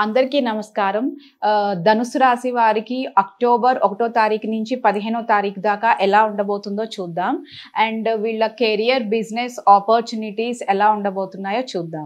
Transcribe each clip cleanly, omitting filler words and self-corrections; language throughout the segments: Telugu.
అందరికీ నమస్కారం. ధనుసు రాశి వారికి అక్టోబర్ 1వ తారీఖు నుంచి 15వ తారీఖు దాకా ఎలా ఉండబోతుందో చూద్దాం. అండ్ వీళ్ళ కెరియర్, బిజినెస్ ఆపర్చునిటీస్ ఎలా ఉండబోతున్నాయో చూద్దాం.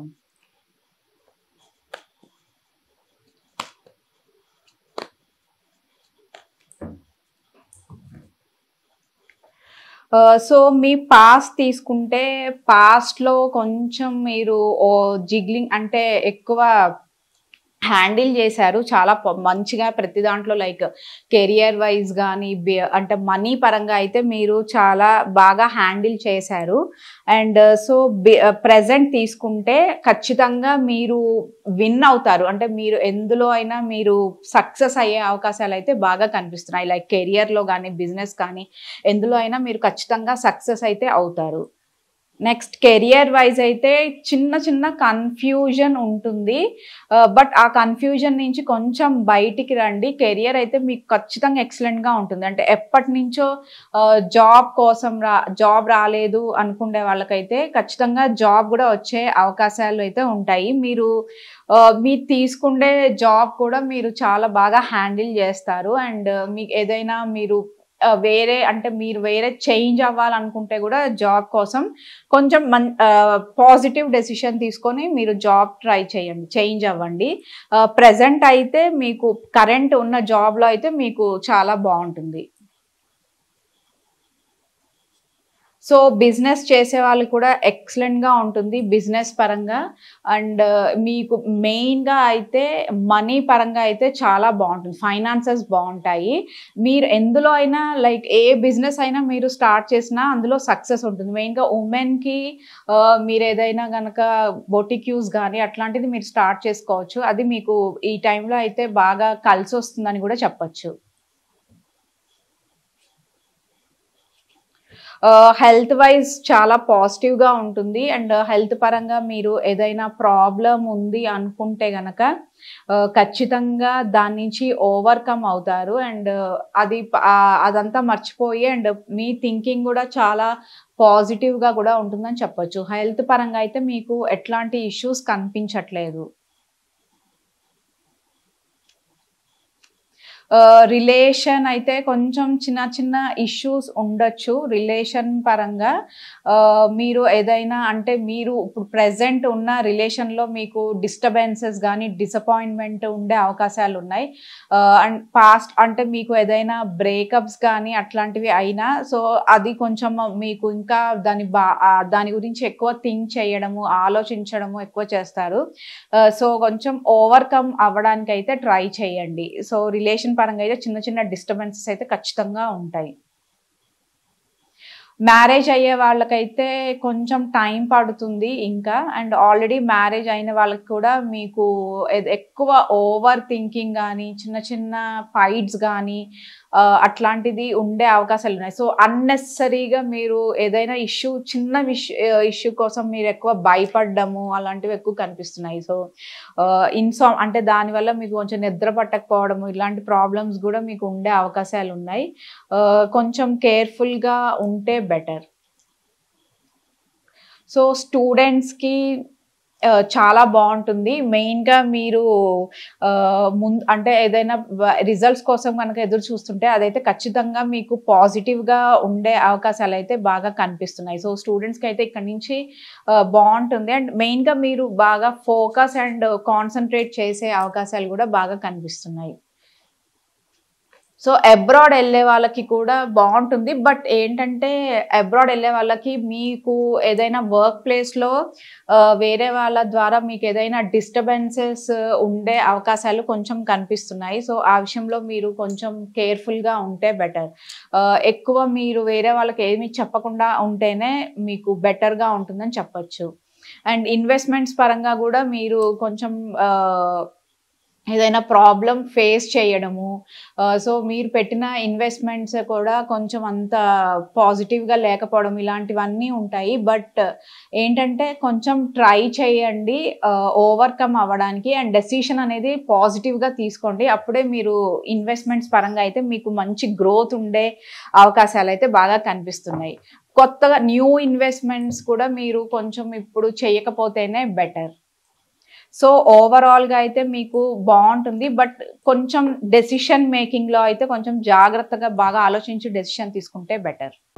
సో మీ పాస్ట్ తీసుకుంటే పాస్ట్లో కొంచెం మీరు జిగ్లింగ్ అంటే ఎక్కువ హ్యాండిల్ చేశారు. చాలా మంచిగా ప్రతి దాంట్లో లైక్ కెరియర్ వైజ్ కానీ అంటే మనీ పరంగా అయితే మీరు చాలా బాగా హ్యాండిల్ చేశారు. అండ్ సో ప్రెజెంట్ తీసుకుంటే ఖచ్చితంగా మీరు విన్ అవుతారు. అంటే మీరు ఎందులో అయినా మీరు సక్సెస్ అయ్యే అవకాశాలు అయితే బాగా కనిపిస్తున్నాయి. లైక్ కెరియర్లో కానీ బిజినెస్ కానీ ఎందులో అయినా మీరు ఖచ్చితంగా సక్సెస్ అయితే అవుతారు. నెక్స్ట్ కెరియర్ వైజ్ అయితే చిన్న కన్ఫ్యూజన్ ఉంటుంది. బట్ ఆ కన్ఫ్యూజన్ నుంచి కొంచెం బయటికి రండి. కెరియర్ అయితే మీకు ఖచ్చితంగా ఎక్సలెంట్గా ఉంటుంది. అంటే ఎప్పటి నుంచో జాబ్ రాలేదు అనుకునే వాళ్ళకైతే ఖచ్చితంగా జాబ్ కూడా వచ్చే అవకాశాలు అయితే ఉంటాయి. మీరు తీసుకునే జాబ్ కూడా మీరు చాలా బాగా హ్యాండిల్ చేస్తారు. అండ్ మీకు ఏదైనా మీరు వేరే చేంజ్ అవ్వాలనుకుంటే కూడా జాబ్ కోసం కొంచెం పాజిటివ్ డెసిషన్ తీసుకొని మీరు జాబ్ ట్రై చేయండి, చేంజ్ అవ్వండి. ప్రెజెంట్ అయితే మీకు కరెంట్ ఉన్న జాబ్లో అయితే మీకు చాలా బాగుంటుంది. సో బిజినెస్ చేసే వాళ్ళు కూడా ఎక్సలెంట్గా ఉంటుంది బిజినెస్ పరంగా. అండ్ మీకు మెయిన్గా అయితే మనీ పరంగా అయితే చాలా బాగుంటుంది, ఫైనాన్సెస్ బాగుంటాయి. మీరు ఎందులో అయినా లైక్ ఏ బిజినెస్ అయినా మీరు స్టార్ట్ చేసినా అందులో సక్సెస్ ఉంటుంది. మెయిన్గా ఉమెన్కి మీరు ఏదైనా కనుక బొటిక్యూస్ కానీ అట్లాంటిది మీరు స్టార్ట్ చేసుకోవచ్చు. అది మీకు ఈ టైంలో అయితే బాగా కలిసి వస్తుందని కూడా చెప్పచ్చు. హెల్త్ వైజ్ చాలా పాజిటివ్గా ఉంటుంది. అండ్ హెల్త్ పరంగా మీరు ఏదైనా ప్రాబ్లం ఉంది అనుకుంటే గనక ఖచ్చితంగా దాని నుంచి ఓవర్కమ్ అవుతారు. అండ్ అదంతా మర్చిపోయి అండ్ మీ థింకింగ్ కూడా చాలా పాజిటివ్గా కూడా ఉంటుందని చెప్పొచ్చు. హెల్త్ పరంగా అయితే మీకు ఎట్లాంటి ఇష్యూస్ కనిపించట్లేదు. రిలేషన్ అయితే కొంచెం చిన్న ఇష్యూస్ ఉండొచ్చు రిలేషన్ పరంగా. మీరు ఏదైనా అంటే మీరు ఇప్పుడు ప్రెజెంట్ ఉన్న రిలేషన్లో మీకు డిస్టర్బెన్సెస్ కానీ డిసప్పాయింట్మెంట్ ఉండే అవకాశాలు ఉన్నాయి. అండ్ పాస్ట్ అంటే మీకు ఏదైనా బ్రేకప్స్ కానీ అట్లాంటివి అయినా సో అది కొంచెం మీకు ఇంకా దాని గురించి ఎక్కువ థింక్ చేయడము, ఆలోచించడము ఎక్కువ చేస్తారు. సో కొంచెం ఓవర్కమ్ అవ్వడానికి అయితే ట్రై చేయండి. సో రిలేషన్ పరంగా అయితే చిన్న డిస్టర్బెన్సెస్ అయితే ఖచ్చితంగా ఉంటాయి. మ్యారేజ్ అయ్యే వాళ్ళకైతే కొంచెం టైం పడుతుంది ఇంకా. అండ్ ఆల్రెడీ మ్యారేజ్ అయిన వాళ్ళకి కూడా మీకు ఎక్కువ ఓవర్ థింకింగ్ కానీ చిన్న ఫైట్స్ కానీ అట్లాంటిది ఉండే అవకాశాలు ఉన్నాయి. సో అన్నెసరీగా మీరు ఏదైనా చిన్న ఇష్యూ కోసం మీరు ఎక్కువ భయపడ్డము అలాంటివి ఎక్కువ కనిపిస్తున్నాయి. సో అంటే దానివల్ల మీకు కొంచెం నిద్ర పట్టకపోవడము ఇలాంటి ప్రాబ్లమ్స్ కూడా మీకు ఉండే అవకాశాలు ఉన్నాయి. కొంచెం కేర్ఫుల్గా ఉంటే బెటర్. సో స్టూడెంట్స్కి చాలా బాగుంటుంది. మెయిన్గా మీరు అంటే ఏదైనా రిజల్ట్స్ కోసం కనుక ఎదురు చూస్తుంటే అదైతే ఖచ్చితంగా మీకు పాజిటివ్గా ఉండే అవకాశాలు అయితే బాగా కనిపిస్తున్నాయి. సో స్టూడెంట్స్కి అయితే ఇక్కడ నుంచి బాగుంటుంది. అండ్ మెయిన్గా మీరు బాగా ఫోకస్ అండ్ కాన్సన్ట్రేట్ చేసే అవకాశాలు కూడా బాగా కనిపిస్తున్నాయి. సో అబ్రాడ్ వెళ్ళే వాళ్ళకి కూడా బాగుంటుంది. బట్ ఏంటంటే అబ్రాడ్ వెళ్ళే వాళ్ళకి మీకు ఏదైనా వర్క్ ప్లేస్లో వేరే వాళ్ళ ద్వారా మీకు ఏదైనా డిస్టర్బెన్సెస్ ఉండే అవకాశాలు కొంచెం కనిపిస్తున్నాయి. సో ఆ విషయంలో మీరు కొంచెం కేర్ఫుల్గా ఉంటే బెటర్. ఎక్కువ మీరు వేరే వాళ్ళకి ఏమీ చెప్పకుండా ఉంటేనే మీకు బెటర్గా ఉంటుందని చెప్పచ్చు. అండ్ ఇన్వెస్ట్మెంట్స్ పరంగా కూడా మీరు కొంచెం ఏదైనా ప్రాబ్లం ఫేస్ చేయడము, సో మీరు పెట్టిన ఇన్వెస్ట్మెంట్స్ కూడా కొంచెం అంత పాజిటివ్గా లేకపోవడం ఇలాంటివన్నీ ఉంటాయి. బట్ ఏంటంటే కొంచెం ట్రై చేయండి ఓవర్కమ్ అవ్వడానికి. అండ్ డెసిషన్ అనేది పాజిటివ్గా తీసుకోండి. అప్పుడే మీరు ఇన్వెస్ట్మెంట్స్ పరంగా అయితే మీకు మంచి గ్రోత్ ఉండే అవకాశాలు అయితే బాగా కనిపిస్తున్నాయి. కొత్తగా న్యూ ఇన్వెస్ట్మెంట్స్ కూడా మీరు కొంచెం ఇప్పుడు చేయకపోతేనే బెటర్. సో ఓవరాల్గా అయితే మీకు బాగుంటుంది. బట్ కొంచెం డెసిషన్ మేకింగ్లో అయితే కొంచెం జాగ్రత్తగా బాగా ఆలోచించి డెసిషన్ తీసుకుంటే బెటర్.